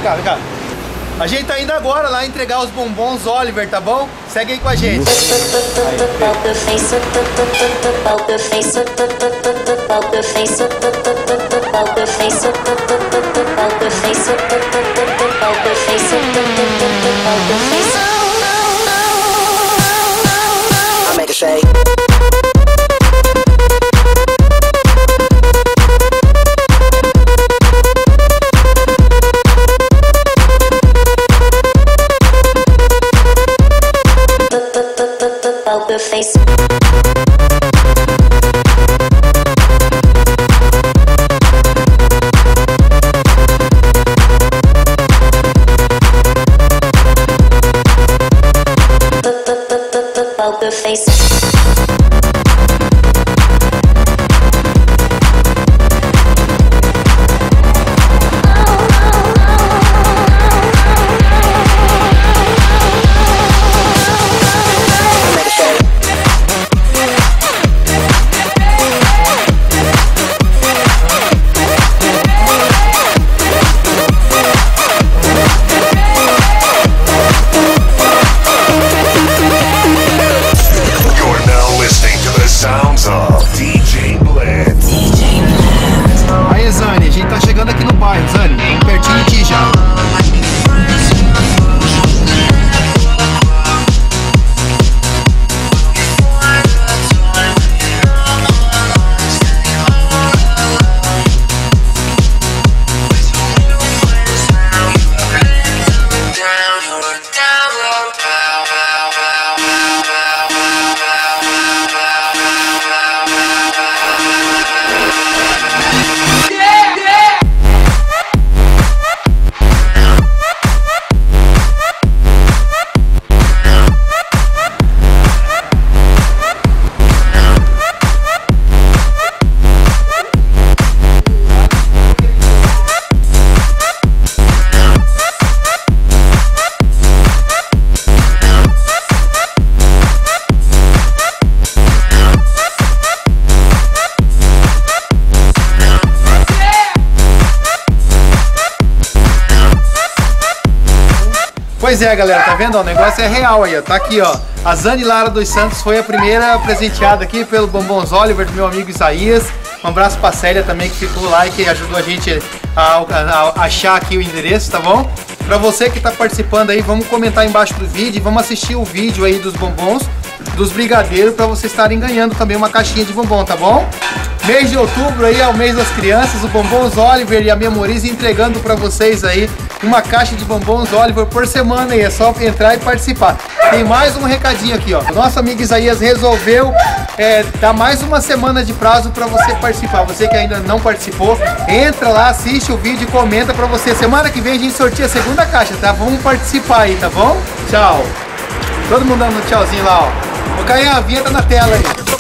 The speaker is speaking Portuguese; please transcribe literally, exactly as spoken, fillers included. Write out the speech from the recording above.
cá, vem cá. A gente tá indo agora lá entregar os bombons Oliver, tá bom? Segue aí com a gente. I make a shake. Poker face. Poker face. Aí, Zani, a gente tá chegando aqui no bairro, Zani, pertinho de ti já. Pois é, galera, tá vendo? O negócio é real aí, ó. Tá aqui, ó. A Zani Lara dos Santos foi a primeira presenteada aqui pelo Bombons Oliver do meu amigo Isaías. Um abraço pra Célia também, que ficou lá e que ajudou a gente a, a, a achar aqui o endereço, tá bom? Pra você que tá participando aí, vamos comentar embaixo do vídeo e vamos assistir o vídeo aí dos bombons, dos brigadeiros, pra vocês estarem ganhando também uma caixinha de bombom, tá bom? Mês de outubro aí é o mês das crianças, o Bombons Oliver e a Memorize entregando pra vocês aí uma caixa de bombons Oliver por semana aí, é só entrar e participar. Tem mais um recadinho aqui, ó. O nosso amigo Isaías resolveu é, dar mais uma semana de prazo pra você participar. Você que ainda não participou, entra lá, assiste o vídeo e comenta pra você. Semana que vem a gente sorteia a segunda caixa, tá? Vamos participar aí, tá bom? Tchau. Todo mundo dando um tchauzinho lá, ó. Ô, Cainha, a vinheta na tela aí.